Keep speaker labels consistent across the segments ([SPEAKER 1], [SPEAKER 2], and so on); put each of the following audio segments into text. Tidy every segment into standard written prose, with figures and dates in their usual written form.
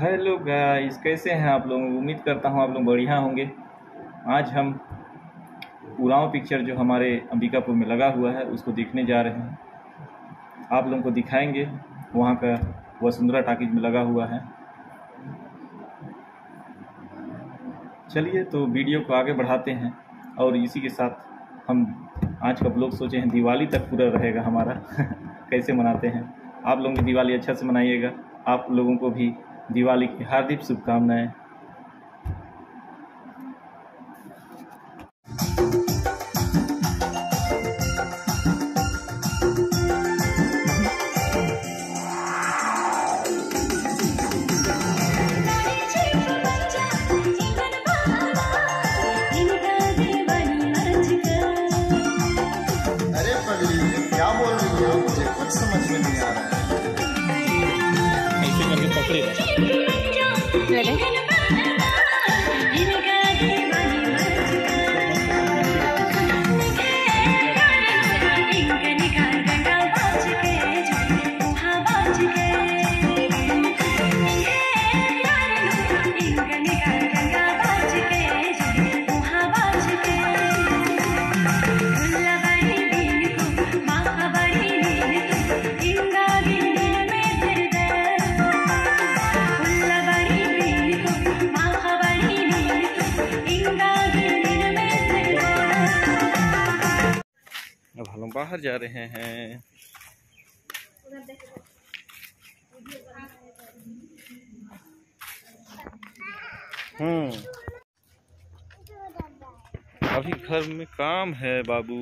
[SPEAKER 1] Hello guys, कैसे हैं आप लोग। उम्मीद करता हूं आप लोग बढ़िया होंगे। आज हम उरांव पिक्चर जो हमारे अंबिकापुर में लगा हुआ है उसको देखने जा रहे हैं। आप लोगों को दिखाएंगे वहां का वसुंधरा टॉकीज में लगा हुआ है। चलिए तो वीडियो को आगे बढ़ाते हैं और इसी के साथ हम आज का ब्लॉग सोचे हैं दिवाली तक पूरा रहेगा हमारा कैसे मनाते हैं। आप लोगों की दिवाली अच्छा से मनाइएगा। आप लोगों को भी दिवाली की हार्दिक शुभकामनाएं।
[SPEAKER 2] अरे पगली क्या बोल रही हो, मुझे कुछ समझ में नहीं आ रहा है।
[SPEAKER 1] ऐसे करके पकड़े अब हम बाहर जा रहे हैं। अभी घर में काम है बाबू।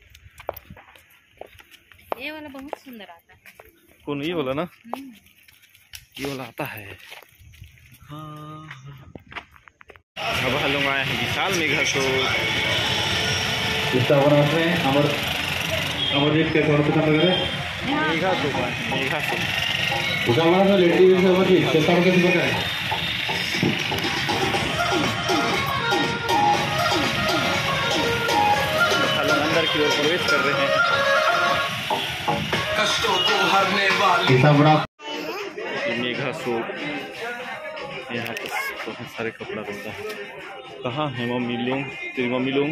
[SPEAKER 3] ये वाला बहुत सुंदर आता है।
[SPEAKER 1] कौन, ये वाला ना? ये वाला आता है। हाँ, अब हम लोग आए हैं विशाल मेघा शो।
[SPEAKER 4] अमरजीत के थोड़ा पता लग रहा है
[SPEAKER 1] मेघा शो का है, मेघा शो।
[SPEAKER 4] उसका हमारा लेटी से अमरजीत के साथ कैसे पता है।
[SPEAKER 1] हम लोग अंदर की ओर प्रवेश कर रहे हैं।
[SPEAKER 2] कष्टों को हरने वाली
[SPEAKER 4] इतना बड़ा
[SPEAKER 1] ये मेघा शो, यहाँ पर बहुत सारे कपड़ा रहता है। कहाँ है मम्मी लोग, तेरी मम्मी लोग?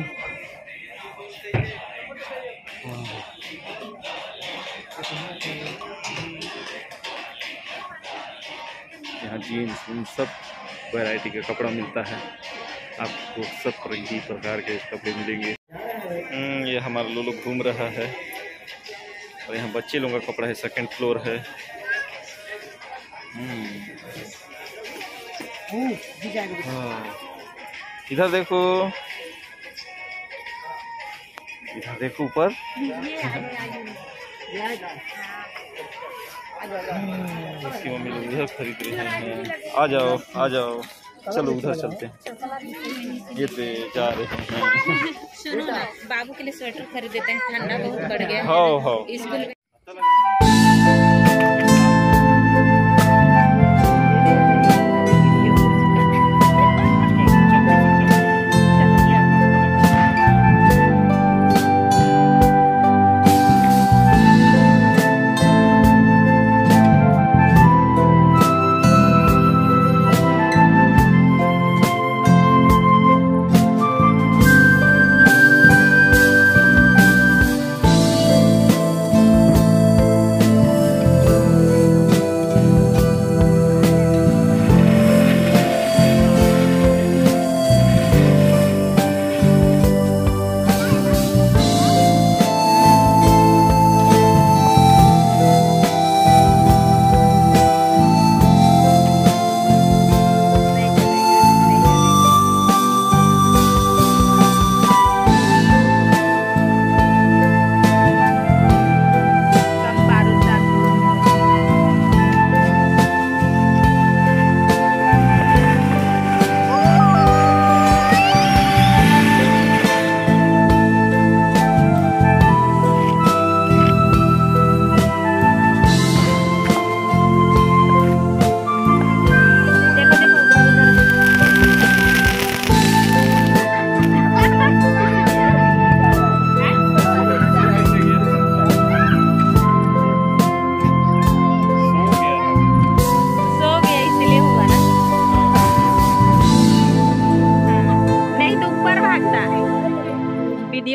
[SPEAKER 1] यहाँ जीन्स सब वैरायटी का कपड़ा मिलता है। आपको सब प्रकार के कपड़े मिलेंगे। ये हमारा लोग घूम रहा है और यहाँ बच्चे लोगों का कपड़ा है। सेकंड फ्लोर है। इधर देखो, इधर देखो ऊपर। इसकी मम्मी लोग उधर खरीद रहे हैं। आ जाओ आ जाओ, चलो उधर चलते हैं। ये पे जा रहे हैं।
[SPEAKER 3] सुनो ना, बाबू के लिए स्वेटर खरीद देते हैं, ठंडा बहुत बढ़ गया है।
[SPEAKER 1] हाँ
[SPEAKER 3] स्कूल में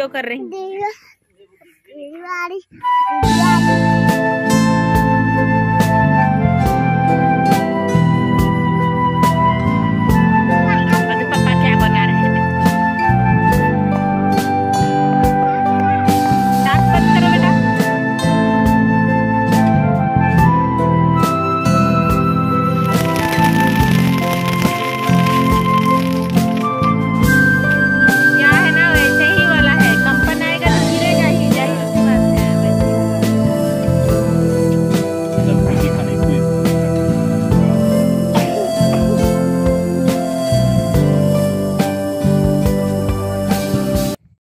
[SPEAKER 3] कर रही?